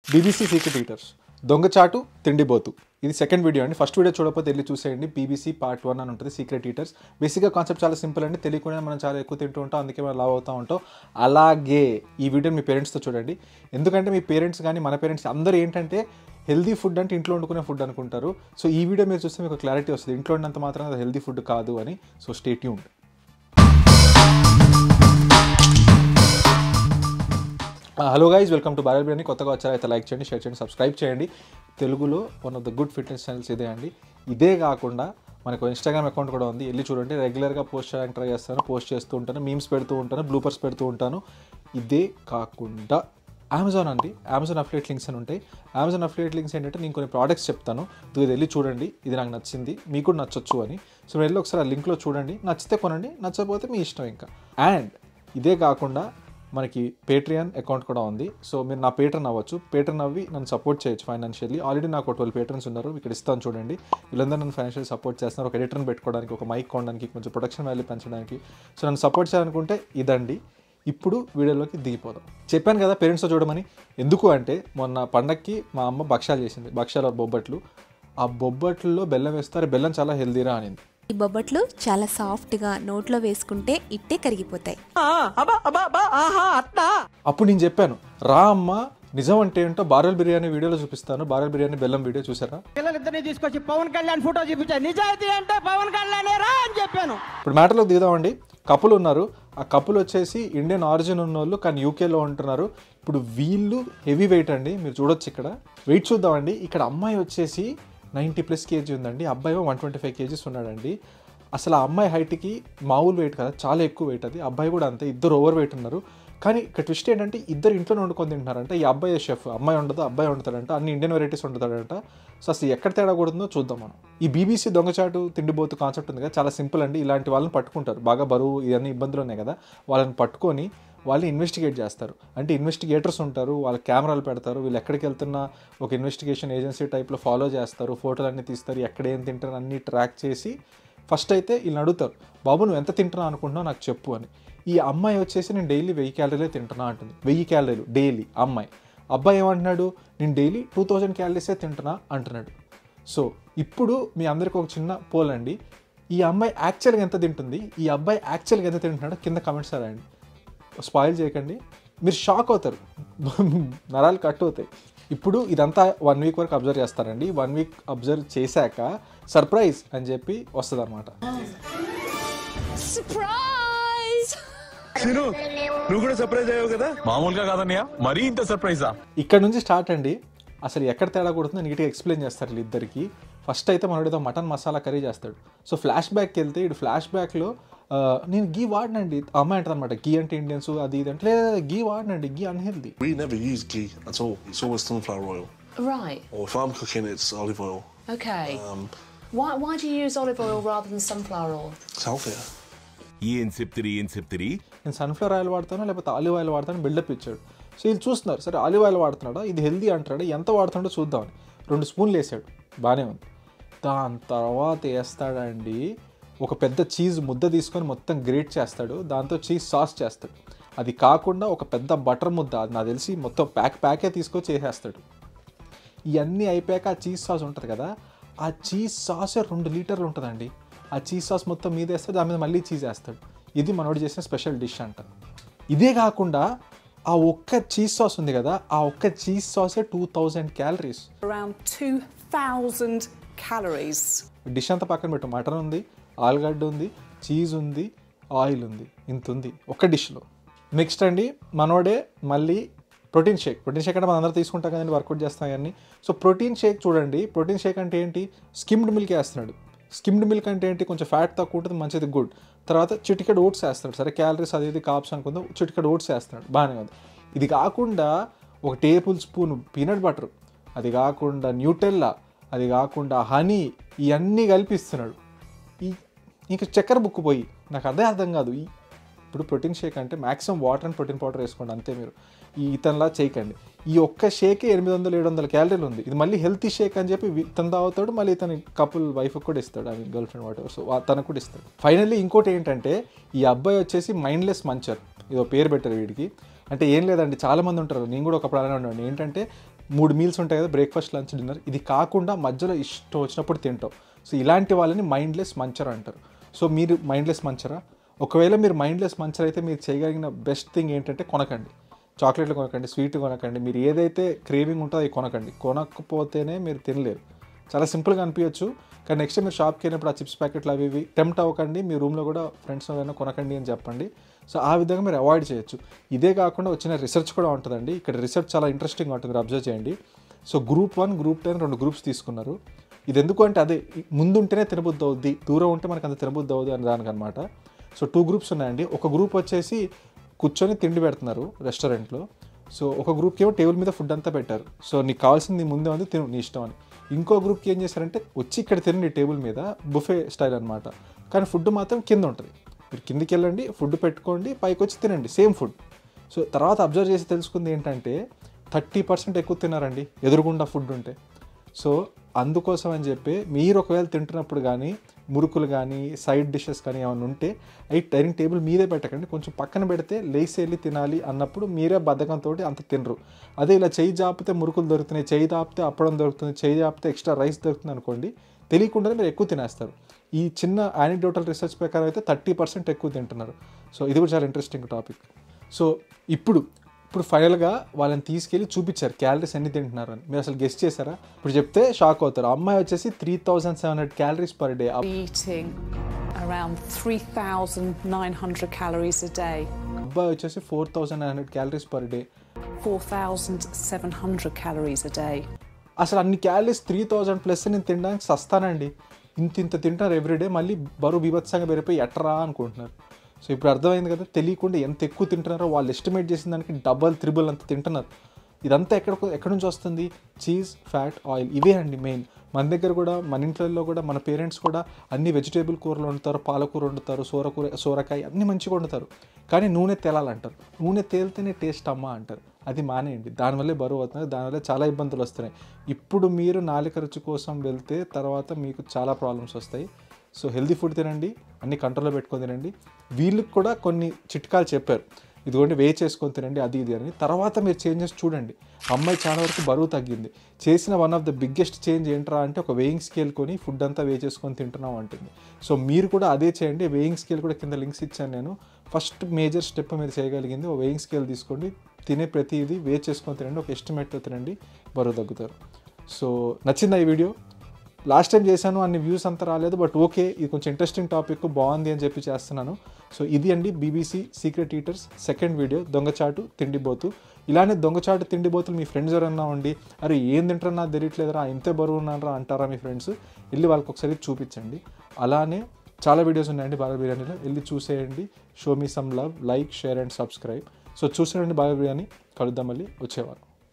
BBC secret eaters దొంగచాటు తిండిబోతు ఇది సెకండ్ వీడియో అండి. ఫస్ట్ వీడియో చూడకపోతే వెళ్ళి చూసేయండి. BBC పార్ట్ 1 అని ఉంటుంది సీక్రెట్ ఈటర్స్. బేసిక్గా కాన్సెప్ట్ చాలా సింపుల్ అండి. తెలియకుండా మనం చాలా ఎక్కువ తింటూ ఉంటాం, అందుకే మనం లావ్ అవుతూ ఉంటాం. అలాగే ఈ వీడియో మీ పేరెంట్స్తో చూడండి. ఎందుకంటే మీ పేరెంట్స్ కానీ మన పేరెంట్స్ అందరూ ఏంటంటే హెల్దీ ఫుడ్ అంటే ఇంట్లో వండుకునే ఫుడ్ అనుకుంటారు. సో ఈ వీడియో మీరు చూస్తే మీకు క్లారిటీ వస్తుంది, ఇంట్లో ఉన్నంత మాత్రం అది హెల్దీ ఫుడ్ కాదు అని. So stay tuned. Hello guys, welcome to Bharat Biryani. కొత్తగా వచ్చారైతే లైక్ చేయండి, షేర్ చేయండి, సబ్స్క్రైబ్ చేయండి. తెలుగులో one of the good fitness channels ఇదే అండి. ఇదే కాకుండా మనకు ఇన్స్టాగ్రామ్ అకౌంట్ కూడా ఉంది, వెళ్ళి చూడండి. రెగ్యులర్గా పోస్ట్ చేయడానికి ట్రై చేస్తాను, పోస్ట్ చేస్తూ ఉంటాను, మీమ్స్ పెడుతూ ఉంటాను, బ్లూపర్స్ పెడుతూ ఉంటాను. ఇదే కాకుండా అమెజాన్ అండి, అమెజాన్ అఫిలియేట్ లింక్స్ అని ఉంటాయి. అమెజాన్ అఫిలియేట్ లింక్స్ ఏంటంటే నేను కొన్ని ప్రోడక్ట్స్ చెప్తాను, ఇది వెళ్ళి చూడండి, ఇది నాకు నచ్చింది, మీకు కూడా నచ్చొచ్చు అని. సో వెళ్ళి ఒకసారి ఆ లింక్లో చూడండి, నచ్చితే కొనండి, నచ్చకపోతే మీ ఇష్టం ఇంకా. అండ్ ఇదే కాకుండా మనకి పేట్రియన్ అకౌంట్ కూడా ఉంది. సో మీరు నా పేట్రన్ అవ్వచ్చు, పేట్రన్ అవ్వి నన్ను సపోర్ట్ చేయొచ్చు ఫైనాన్షియల్లీ. ఆల్రెడీ నాకు 12 పేట్రన్స్ ఉన్నారు, ఇక్కడ ఇస్తాను చూడండి. వీళ్ళందరూ నన్ను ఫైనాన్షియల్ సపోర్ట్ చేస్తున్నారు, ఒక ఎడిటర్ని పెట్టుకోవడానికి, ఒక మైక్ కొనడానికి, కొంచెం ప్రొడక్షన్ వాల్యూ పెంచడానికి. సో నన్ను సపోర్ట్ చేయాలనుకుంటే ఇదండి. ఇప్పుడు వీడియోలోకి దిగిపోదాం. చెప్పాను కదా పేరెంట్స్తో చూడమని. ఎందుకు అంటే మొన్న పండక్కి మా అమ్మ భక్షాలు చేసింది, భక్షాలు బొబ్బట్లు. ఆ బొబ్బట్లలో బెల్లం వేస్తారు, బెల్లం చాలా హెల్దీరా అనింది. ఈ బొబ్బట్లు చాలా సాఫ్ట్గా నోట్లో వేసుకుంటే ఇట్టే కరిగిపోతాయి. అప్పుడు నేను చెప్పాను, రా అమ్మ నిజం అంటే ఏంటో బారెల్ బిర్యానీ వీడియోలో చూపిస్తాను. బారెల్ బిర్యానీ బెల్లం వీడియో చూసారా? పిల్లలిద్దరిని తీసుకొచ్చి పవన్ కళ్యాణ్ ఫోటో చూపించాను, నిజాయితీ అంటే పవన్ కళ్యాణ్ రా అని చెప్పాను. ఇప్పుడు మ్యాటర్లో దిగుదామండి. కపుల్ ఉన్నారు, ఆ కపుల్ వచ్చేసి ఇండియన్ ఆరిజిన్ ఉన్నోళ్ళు కానీ యూకేలో ఉంటున్నారు. ఇప్పుడు వీళ్ళు హెవీ వెయిట్ అండి, మీరు చూడొచ్చు ఇక్కడ. వెయిట్ చూద్దామండి. ఇక్కడ అమ్మాయి వచ్చేసి 90+ kg ఉందండి, అబ్బాయి 125 kgs ఉన్నాడండి. అసలు ఆ అమ్మాయి హైట్కి మామూలు వెయిట్ కదా, చాలా ఎక్కువ వెయిట్ అది. అబ్బాయి కూడా అంతే, ఇద్దరు ఓవర్ వెయిట్ ఉన్నారు. కానీ ఇక్కడ ట్విస్ట్ ఏంటంటే ఇద్దరు ఇంట్లో వండుకొని తింటున్నారంట. ఈ అబ్బాయి షెఫ్, అమ్మాయి ఉండదు, అబ్బాయి వండుతాడంట, అన్ని ఇండియన్ వెరైటీస్ వండుతాడంట. సో అసలు ఎక్కడ తేడా కూడుతుందో చూద్దాం మనం. ఈ BBC దొంగచాటు తిండిబోతు కాన్సెప్ట్ ఉంది కదా, చాలా సింపుల్ అండి. ఇలాంటి వాళ్ళని పట్టుకుంటారు, బాగా బరువు ఇవన్నీ ఇబ్బందులు ఉన్నాయి కదా, వాళ్ళని పట్టుకొని వాళ్ళు ఇన్వెస్టిగేట్ చేస్తారు. అంటే ఇన్వెస్టిగేటర్స్ ఉంటారు, వాళ్ళ కెమెరాలు పెడతారు, వీళ్ళు ఎక్కడికి వెళ్తున్నా ఒక ఇన్వెస్టిగేషన్ ఏజెన్సీ టైప్లో ఫాలో చేస్తారు, ఫోటోలు అన్నీ తీస్తారు, ఎక్కడ ఏం తింటారు అన్నీ ట్రాక్ చేసి ఫస్ట్ అయితే వీళ్ళని అడుగుతారు, బాబు నువ్వు ఎంత తింటున్నావు అనుకుంటున్నావు నాకు చెప్పు అని. ఈ అమ్మాయి వచ్చేసి నేను డైలీ 1000 క్యాలరీలే తింటున్నా అంటుంది. 1000 క్యాలరీలు డైలీ అమ్మాయి. అబ్బాయి ఏమంటున్నాడు, నేను డైలీ 2000 క్యాలరీసే తింటున్నా అంటున్నాడు. సో ఇప్పుడు మీ అందరికీ ఒక చిన్న పోల్ అండి, ఈ అమ్మాయి యాక్చువల్గా ఎంత తింటుంది, ఈ అబ్బాయి యాక్చువల్గా ఎంత తింటున్నాడో కింద కమెంట్స్ రాయండి. స్పాయిల్ చేయకండి, మీరు షాక్ అవుతారు, నరాలు కట్ అవుతాయి. ఇప్పుడు ఇదంతా 1 వీక్ వరకు అబ్జర్వ్ చేస్తారండి. 1 వీక్ అబ్జర్వ్ చేశాక సర్ప్రైజ్ అని చెప్పి వస్తుంది అనమాట. నువ్వు కూడా సర్ప్రైజ్ అయ్యావు కదా? మామూలుగా కాదన్నయ్య, మరీ ఇంత సర్ప్రైజా? ఇక్కడ నుంచి స్టార్ట్ అండి. అసలు ఎక్కడ తేడా కొడుతుందో నీట్గా ఎక్స్ప్లెయిన్ చేస్తారు వీళ్ళిద్దరికి. ఫస్ట్ అయితే మనోడు ఏదో మటన్ మసాలా కర్రీ చేస్తాడు. సో ఫ్లాష్ బ్యాక్కి వెళ్తే ఇటు ఫ్లాష్ బ్యాక్లో నేను గీ వాడినండి, అమ్మాయి అంటది అనమాట, గీ అంటే ఇండియన్స్ అది ఇది అంటే, లేదా గీ వాడినండి, ghee unhealthy. We never use ghee at all. It's always sunflower oil. Right. Or if I'm cooking, it's olive oil. Okay. Why do you use olive oil rather than sunflower oil? It's healthier. ఏం చెప్తిరి నేను sunflower oil వాడతాను లేకపోతే olive oil వాడతాను buildup ఇచ్చాడు. So వీళ్ళు చూస్తున్నారు, సరే olive oil వాడుతున్నాడా, ఇది హెల్దీ అంటాడు, ఎంత వాడుతున్నాడో చూద్దామని 2 స్పూన్లు వేసాడు, బాగానే ఉంది. దాని తర్వాత వేస్తాడండి ఒక పెద్ద చీజ్ ముద్ద తీసుకొని మొత్తం గ్రేట్ చేస్తాడు, దాంతో చీజ్ సాస్ చేస్తాడు. అది కాకుండా ఒక పెద్ద బటర్ ముద్ద, అది నాకు తెలిసి మొత్తం ప్యాకే తీసుకొచ్చి చేసేస్తాడు. ఇవన్నీ అయిపోయాక ఆ చీజ్ సాస్ ఉంటుంది కదా, ఆ చీజ్ సాసే 2 లీటర్లు ఉంటుందండి. ఆ చీజ్ సాస్ మొత్తం మీద వేస్తాడు, దాని మీద మళ్ళీ చీజ్ వేస్తాడు. ఇది మనోడు చేసిన స్పెషల్ డిష్ అంట. ఇదే కాకుండా ఆ ఒక్క చీజ్ సాస్ ఉంది కదా, ఆ ఒక్క చీజ్ సాసే 2000 క్యాలరీస్. Around 2000 calories. డిష్ అంతా పక్కన పెట్టు, మటన్ ఉంది, ఆలుగడ్డ ఉంది, చీజ్ ఉంది, ఆయిల్ ఉంది, ఇంత ఉంది ఒక్క డిష్లో. నెక్స్ట్ అండి మనోడే మళ్ళీ ప్రోటీన్ షేక్ అంటే మనం అందరూ తీసుకుంటాం కదండి, వర్కౌట్ చేస్తాం అవన్నీ. సో ప్రోటీన్ షేక్ చూడండి, ప్రోటీన్ షేక్ అంటే ఏంటి, స్కిమ్డ్ మిల్క్ వేస్తున్నాడు. స్కిమ్డ్ మిల్క్ అంటే ఏంటి, కొంచెం ఫ్యాట్ తక్కువ ఉంటుంది, మంచిది, గుడ్. తర్వాత చిటికెడు ఓట్స్ వేస్తున్నాడు, సరే క్యాలరీస్ అది ఇది కాప్స్ అనుకుందాం, చిటికెడు ఓట్స్ వేస్తున్నాడు, బాగానే ఉంది. ఇది కాకుండా 1 టేబుల్ స్పూన్ పీనట్ బటర్, అది కాకుండా న్యూటెల్లా, అది కాకుండా హనీ, ఇవన్నీ కలిపిస్తున్నాడు. ఇంక చక్కెర బుక్కు పోయి నాకు అదే అర్థం కాదు. ఇప్పుడు ప్రోటీన్ షేక్ అంటే maximum water and protein powder వేసుకోండి అంతే, మీరు ఇతనిలా చేయకండి. ఈ ఒక్క షేకే 800-700 క్యాలరీలు ఉంది. ఇది మళ్ళీ హెల్తీ షేక్ అని చెప్పి ఇతను తాగుతాడు, మళ్ళీ ఇతని కపుల్ వైఫ్కి కూడా ఇస్తాడు, I mean girlfriend whatever, so తనకు కూడా ఇస్తాడు. ఫైనల్లీ ఇంకోటి ఏంటంటే ఈ అబ్బాయి వచ్చేసి మైండ్లెస్ మంచర్, ఇదో పేరు పెట్టారు వీడికి. అంటే ఏం లేదండి, చాలామంది ఉంటారు, నేను కూడా ఒకప్పుడు అలానే ఉన్నాను. ఏంటంటే 3 మీల్స్ ఉంటాయి కదా, బ్రేక్ఫాస్ట్ లంచ్ డిన్నర్, ఇది కాకుండా మధ్యలో ఇష్టం వచ్చినప్పుడు తింటాం. సో ఇలాంటి వాళ్ళని మైండ్లెస్ మంచర్ అంటారు. సో మీరు మైండ్లెస్ మంచరా? ఒకవేళ మీరు మైండ్లెస్ మంచర్ అయితే మీరు చేయగలిగిన బెస్ట్ థింగ్ ఏంటంటే కొనకండి, చాక్లెట్లు కొనకండి, స్వీట్ కొనకండి, మీరు ఏదైతే క్రేవింగ్ ఉంటుందో అది కొనకండి. కొనకపోతేనే మీరు తినలేరు. చాలా సింపుల్గా అనిపించచ్చు, కానీ నెక్స్ట్ మీరు షాప్కి వెళ్ళినప్పుడు ఆ చిప్స్ ప్యాకెట్లు అవి ఇవి టెంప్ట్ అవ్వకండి. మీ రూమ్లో కూడా ఫ్రెండ్స్ ఎవరైనా కొనకండి అని చెప్పండి. సో ఆ విధంగా మీరు అవాయిడ్ చేయొచ్చు. ఇదే కాకుండా వచ్చిన రీసెర్చ్ కూడా ఉంటుందండి. ఇక్కడ రీసెర్చ్ చాలా ఇంట్రెస్టింగ్ ఉంటుంది, మీరు అబ్జర్వ్ చేయండి. సో గ్రూప్ 1, గ్రూప్ 10 2 గ్రూప్స్ తీసుకున్నారు. ఇది ఎందుకు అంటే అదే ముందుంటేనే తినబుద్ధి అవుద్ది, దూరం ఉంటే మనకు అంత తినబుద్ధి అవుద్ది అని దానికి అనమాట. సో 2 గ్రూప్స్ ఉన్నాయండి. ఒక గ్రూప్ వచ్చేసి కూర్చొని తిండి పెడుతున్నారు రెస్టారెంట్లో. సో ఒక గ్రూప్కి ఏమో టేబుల్ మీద ఫుడ్ అంతా పెట్టారు. సో నీకు కావాల్సింది ముందే ఉంది, తిను నీ ఇష్టం అని. ఇంకో గ్రూప్కి ఏం చేశారంటే వచ్చి ఇక్కడ తినండి టేబుల్ మీద, బుఫే స్టైల్ అనమాట. కానీ ఫుడ్ మాత్రం కింద ఉంటుంది. మీరు కిందికి వెళ్ళండి, ఫుడ్ పెట్టుకోండి, పైకి వచ్చి తినండి, సేమ్ ఫుడ్. సో తర్వాత అబ్జర్వ్ చేసి తెలుసుకుంది ఏంటంటే 30% ఎక్కువ తిన్నారండి ఎదురుగుండా ఫుడ్ ఉంటే. సో అందుకోసం అని చెప్పి మీరు ఒకవేళ తింటున్నప్పుడు కానీ మురుకులు కానీ సైడ్ డిషెస్ కానీ ఏమైనా ఉంటే అవి డైనింగ్ టేబుల్ మీదే పెట్టకండి, కొంచెం పక్కన పెడితే లేసి వెళ్ళి తినాలి అన్నప్పుడు మీరే బద్ధకంతో అంత తినరు. అదే ఇలా చేయి జాపితే మురుకులు దొరుకుతున్నాయి, చేయి దాపితే అప్పడం దొరుకుతుంది, చేయి దాపితే ఎక్స్ట్రా రైస్ దొరుకుతుంది అనుకోండి, తెలియకుండానే మీరు ఎక్కువ తినేస్తారు. ఈ చిన్న యానిక్డోటల్ రీసెర్చ్ ప్రకారం అయితే 30% ఎక్కువ తింటున్నారు. సో ఇది కూడా చాలా ఇంట్రెస్టింగ్ టాపిక్. సో ఇప్పుడు ఫైనల్గా వాళ్ళని తీసుకెళ్ళి చూపించారు క్యాలరీస్ ఎన్ని తింటున్నారు అని. మీరు అసలు గెస్ట్ చేశారా? ఇప్పుడు చెప్తే షాక్ అవుతారు. అమ్మాయి వచ్చేసి 3700 calories per day. Eating around 3,900 calories a day. అబ్బాయి వచ్చేసి 4900 calories per day. 4,700 calories a day. అసలు అన్ని క్యాలరీస్ 3000 ప్లస్ నేను తినడానికి సస్తానండి. ఇంత తింటారు ఎవ్రీడే, మళ్ళీ బరువు బీభత్సంగా పెరిగిపోయి ఎట్రా అనుకుంటున్నారు. సో ఇప్పుడు అర్థమైంది కదా, తెలియకుండా ఎంత ఎక్కువ తింటున్నారో. వాళ్ళు ఎస్టిమేట్ చేసిన దానికి డబల్ త్రిబుల్ అంత తింటున్నారు. ఇదంతా ఎక్కడి నుంచి వస్తుంది? చీజ్, ఫ్యాట్, ఆయిల్, ఇవే అండి మెయిన్. మన దగ్గర కూడా మన ఇంట్లో కూడా మన పేరెంట్స్ కూడా అన్ని వెజిటేబుల్ కూరలు వండుతారు, పాలకూర వండుతారు, సోరకాయ అన్నీ మంచిగా వండుతారు. కానీ నూనె తేలాలంటారు. నూనె తేలితేనే టేస్ట్ అమ్మ అంటారు. అది మానేయండి, దానివల్లే బరువు అవుతుంది, దానివల్ల చాలా ఇబ్బందులు వస్తున్నాయి. ఇప్పుడు మీరు నాలుక రుచి కోసం వెళ్తే తర్వాత మీకు చాలా ప్రాబ్లమ్స్ వస్తాయి. సో హెల్దీ ఫుడ్ తినండి, అన్ని కంట్రోల్లో పెట్టుకొని తినండి. వీళ్ళకి కూడా కొన్ని చిట్కాలు చెప్పారు, ఇదిగోండి వే చేసుకొని తినండి అది ఇది అని. తర్వాత మీరు చేంజెస్ చూడండి. అమ్మాయి చాలా వరకు బరువు తగ్గింది. చేసిన one of the biggest change ఏంట్రా అంటే ఒక వేయింగ్ స్కేల్ కొని ఫుడ్ అంతా వే చేసుకొని తింటున్నాం అంటుంది. సో మీరు కూడా అదే చేయండి. వేయింగ్ స్కేల్ కూడా కింద లింక్స్ ఇచ్చాను నేను. ఫస్ట్ మేజర్ స్టెప్ మీరు చేయగలిగింది, ఒక వేయింగ్ స్కేల్ తీసుకోండి, తినే ప్రతిదీ వే చేసుకొని తినండి, ఒక ఎస్టిమేట్తో తినండి, బరువు తగ్గుతారు. సో నచ్చిందా ఈ వీడియో? లాస్ట్ టైం చేశాను, అన్ని వ్యూస్ అంతా రాలేదు, బట్ ఓకే, ఇది కొంచెం ఇంట్రెస్టింగ్ టాపిక్, బాగుంది అని చెప్పి చేస్తున్నాను. సో ఇది అండి BBC secret eaters second video, దొంగచాటు తిండిబోతు. ఇలానే దొంగచాటు తిండిబోతులు మీ ఫ్రెండ్స్ ఎవరన్నా ఉండి, అరే ఏం తింటారో నాకు తెలియట్లేదురా, ఇంతే బరువు ఉన్నారా అంటారా మీ ఫ్రెండ్స్, వెళ్ళి వాళ్ళకి ఒకసారి చూపించండి. అలానే చాలా వీడియోస్ ఉన్నాయండి బాగా బిర్యానీలో, వెళ్ళి చూసేయండి. Show me some love, like, share and subscribe. So చూసేయండి బాగా బిర్యానీ. కలుద్దాం మళ్ళీ వచ్చేవారు.